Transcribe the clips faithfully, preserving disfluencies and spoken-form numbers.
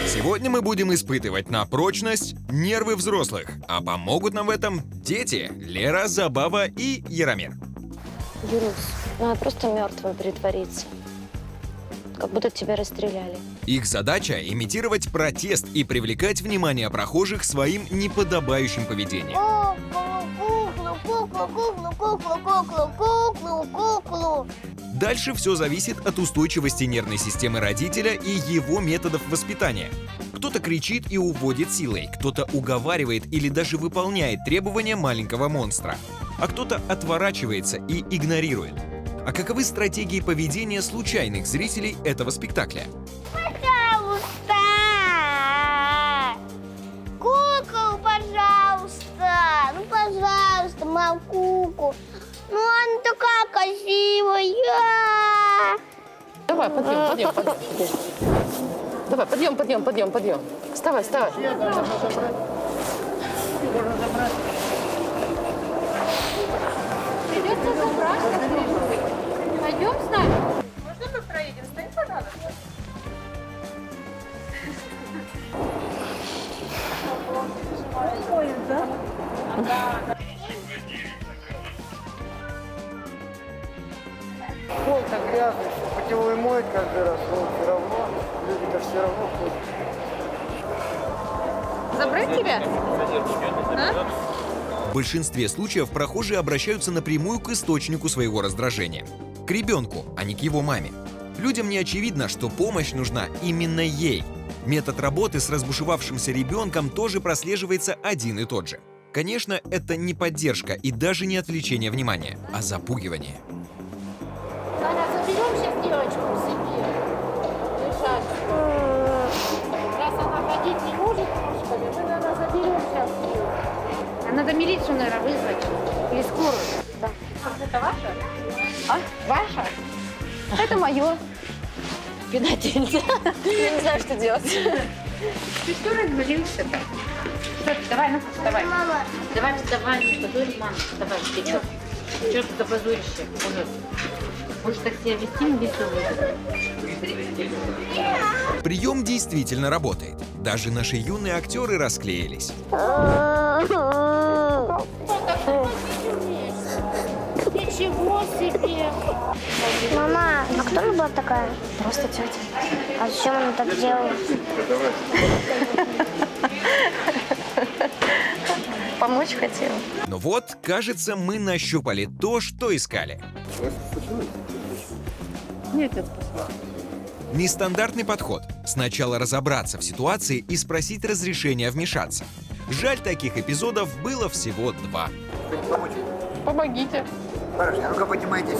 Сегодня мы будем испытывать на прочность нервы взрослых, а помогут нам в этом дети Лера, Забава и Яромир. Юрус, надо просто мертвым притвориться. Как будто тебя расстреляли. Их задача – имитировать протест и привлекать внимание прохожих своим неподобающим поведением. Дальше все зависит от устойчивости нервной системы родителя и его методов воспитания. Кто-то кричит и уводит силой, кто-то уговаривает или даже выполняет требования маленького монстра, а кто-то отворачивается и игнорирует. А каковы стратегии поведения случайных зрителей этого спектакля? Пожалуйста! Куклу, пожалуйста! Ну, пожалуйста, мою куклу! Ну, она такая красивая! Давай, подъем, подъем, подъем. Давай, подъем, подъем, подъем, подъем. Вставай, вставай. Можно забрать. Придется забрать. Пойдем с нами? Можно мы проедем? Стой, пожалуйста. Да? Пол так грязный, что путевой моет каждый раз, но все равно, люди-то все равно ходят. Забрать тебя? А? В большинстве случаев прохожие обращаются напрямую к источнику своего раздражения – к ребенку, а не к его маме. Людям не очевидно, что помощь нужна именно ей. Метод работы с разбушевавшимся ребенком тоже прослеживается один и тот же. Конечно, это не поддержка и даже не отвлечение внимания, а запугивание. Таня, заберем сейчас девочку к себе. Раз она ходить не может ножками, мы, наверное, заберем сейчас ее. А надо милицию, наверное, вызвать. Или скорую. Да. Это ваша? А? Ваша? Это мое. Видать нельзя. Я не знаю, что делать. Ты что развалился-то? Что ты? Давай, ну, вставай. Мама. Давай, вставай, ну, позорь, мама. Давай, ты что? Что ты позоришься? Ужас. Будешь так себя вести, не веселый. Прием действительно работает. Даже наши юные актеры расклеились. Ничего себе! Мама, а кто она была такая? Просто тетя. А зачем она так делала? Помочь хотела. Но вот, кажется, мы нащупали то, что искали. Нет, это спасла. Нестандартный подход. Сначала разобраться в ситуации и спросить разрешения вмешаться. Жаль, таких эпизодов было всего два. Помогите. Хорошо, а ну-ка поднимайтесь.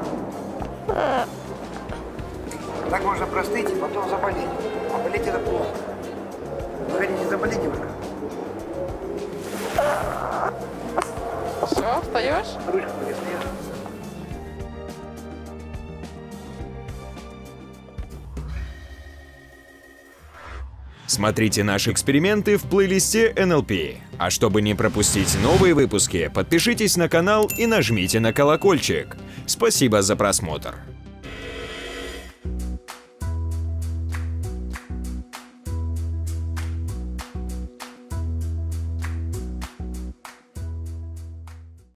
Так можно простыть и потом заболеть. А болеть это плохо. Вы хотите заболеть немного? Все, встаешь? Ручку полезли. Смотрите наши эксперименты в плейлисте эн эл пи. А чтобы не пропустить новые выпуски, подпишитесь на канал и нажмите на колокольчик. Спасибо за просмотр.